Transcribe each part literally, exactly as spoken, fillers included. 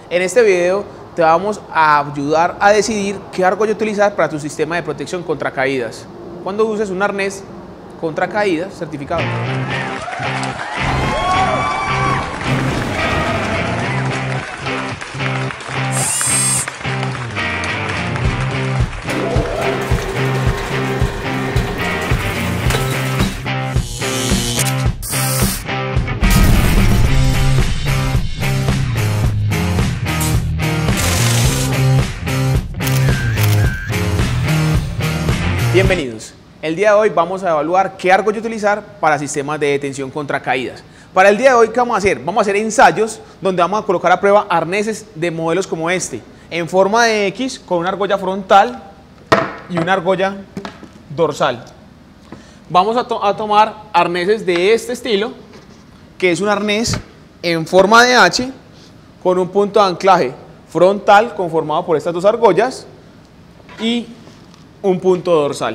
En este video te vamos a ayudar a decidir qué argolla utilizar para tu sistema de protección contra caídas cuando uses un arnés contra caídas certificado. Bienvenidos. El día de hoy vamos a evaluar qué argolla utilizar para sistemas de detención contra caídas. Para el día de hoy, ¿qué vamos a hacer? Vamos a hacer ensayos donde vamos a colocar a prueba arneses de modelos como este, en forma de X, con una argolla frontal y una argolla dorsal. Vamos a, to a tomar arneses de este estilo, que es un arnés en forma de H, con un punto de anclaje frontal conformado por estas dos argollas y un punto dorsal.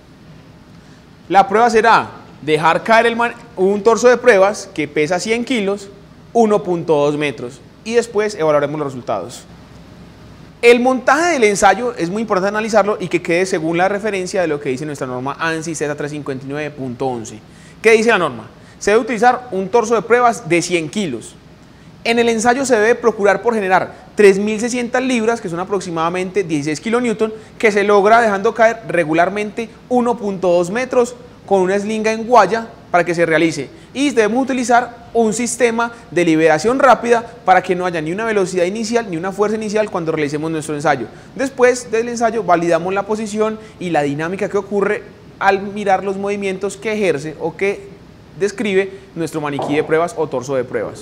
La prueba será dejar caer el man un torso de pruebas que pesa cien kilos, uno punto dos metros, y después evaluaremos los resultados. El montaje del ensayo es muy importante analizarlo y que quede según la referencia de lo que dice nuestra norma ANSI Z trescientos cincuenta y nueve punto once. ¿Qué dice la norma? Se debe utilizar un torso de pruebas de cien kilos. En el ensayo se debe procurar por generar tres mil seiscientas libras, que son aproximadamente dieciséis kilonewton, que se logra dejando caer regularmente uno punto dos metros con una eslinga en guaya para que se realice. Y debemos utilizar un sistema de liberación rápida para que no haya ni una velocidad inicial ni una fuerza inicial cuando realicemos nuestro ensayo. Después del ensayo validamos la posición y la dinámica que ocurre al mirar los movimientos que ejerce o que describe nuestro maniquí de pruebas o torso de pruebas.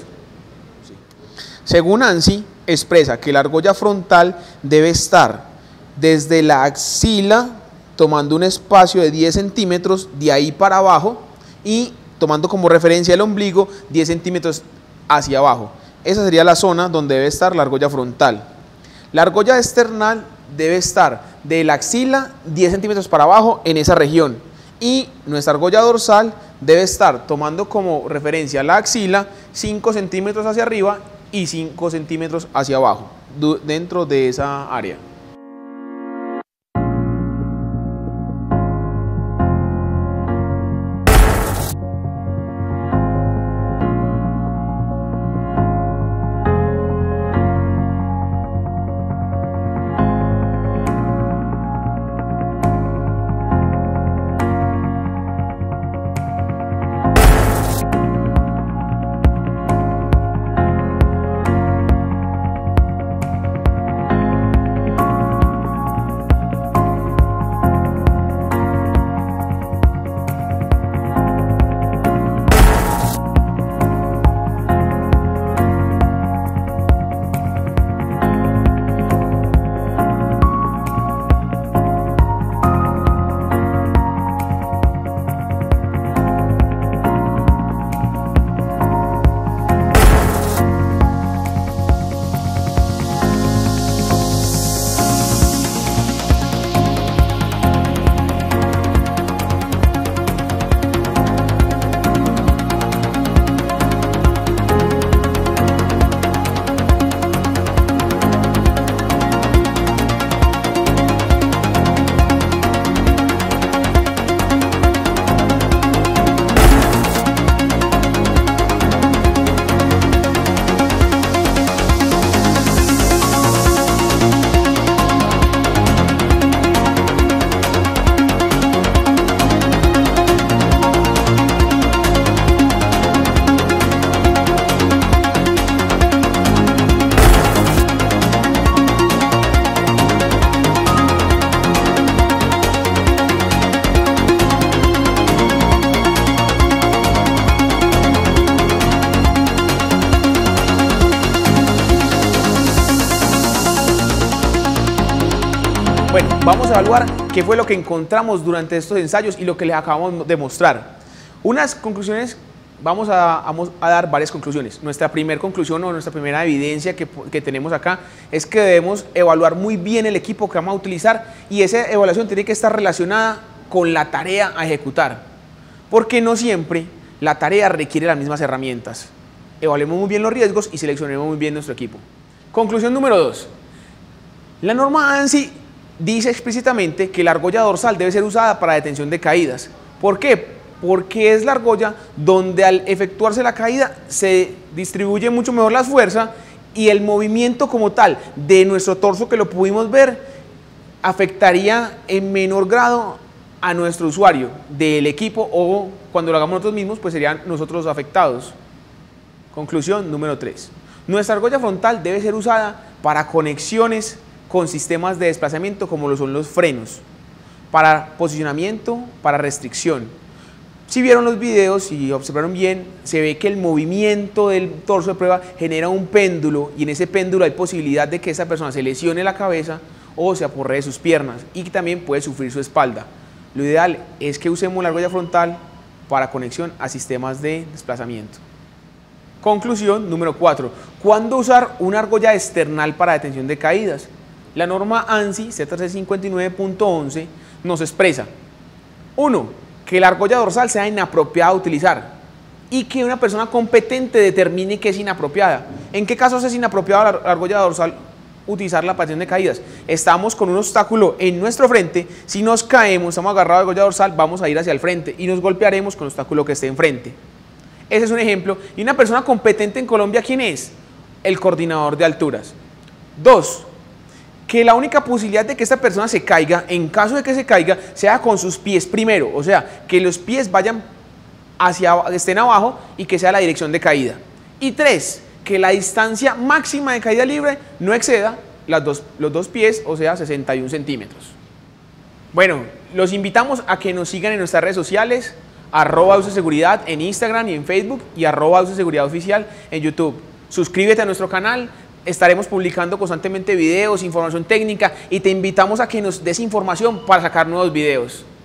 Según ANSI, expresa que la argolla frontal debe estar desde la axila, tomando un espacio de diez centímetros de ahí para abajo y tomando como referencia el ombligo diez centímetros hacia abajo. Esa sería la zona donde debe estar la argolla frontal. La argolla external debe estar de la axila diez centímetros para abajo en esa región. Y nuestra argolla dorsal debe estar tomando como referencia la axila cinco centímetros hacia arriba y cinco centímetros hacia abajo, dentro de esa área. Bueno, vamos a evaluar qué fue lo que encontramos durante estos ensayos y lo que les acabamos de mostrar. Unas conclusiones, vamos a, vamos a dar varias conclusiones. Nuestra primera conclusión o nuestra primera evidencia que, que tenemos acá es que debemos evaluar muy bien el equipo que vamos a utilizar y esa evaluación tiene que estar relacionada con la tarea a ejecutar, porque no siempre la tarea requiere las mismas herramientas. Evaluemos muy bien los riesgos y seleccionemos muy bien nuestro equipo. Conclusión número dos. La norma ANSI dice explícitamente que la argolla dorsal debe ser usada para detención de caídas. ¿Por qué? Porque es la argolla donde al efectuarse la caída se distribuye mucho mejor la fuerza y el movimiento como tal de nuestro torso, que lo pudimos ver, afectaría en menor grado a nuestro usuario del equipo, o cuando lo hagamos nosotros mismos, pues serían nosotros los afectados. Conclusión número tres. Nuestra argolla frontal debe ser usada para conexiones con sistemas de desplazamiento como lo son los frenos, para posicionamiento, para restricción. Si vieron los videos y observaron bien, se ve que el movimiento del torso de prueba genera un péndulo, y en ese péndulo hay posibilidad de que esa persona se lesione la cabeza o se aporree sus piernas, y también puede sufrir su espalda. Lo ideal es que usemos la argolla frontal para conexión a sistemas de desplazamiento. Conclusión número cuatro. ¿Cuándo usar una argolla external para detención de caídas? La norma ANSI Z C cincuenta y nueve punto once nos expresa: uno. Que la argolla dorsal sea inapropiada de utilizar y que una persona competente determine que es inapropiada. ¿En qué casos es inapropiada la argolla dorsal utilizarla para detención de caídas? Estamos con un obstáculo en nuestro frente, si nos caemos, estamos agarrados de argolla dorsal, vamos a ir hacia el frente y nos golpearemos con el obstáculo que esté enfrente. Ese es un ejemplo. ¿Y una persona competente en Colombia quién es? El coordinador de alturas. Dos. Que la única posibilidad de que esta persona se caiga, en caso de que se caiga, sea con sus pies primero, o sea, que los pies vayan hacia, estén abajo y que sea la dirección de caída. Y tres, que la distancia máxima de caída libre no exceda las dos, los dos pies, o sea, sesenta y un centímetros. Bueno, los invitamos a que nos sigan en nuestras redes sociales, arroba Auto Seguridad en Instagram y en Facebook, y arroba Auto Seguridad Oficial en YouTube. Suscríbete a nuestro canal. Estaremos publicando constantemente videos, información técnica, y te invitamos a que nos des información para sacar nuevos videos.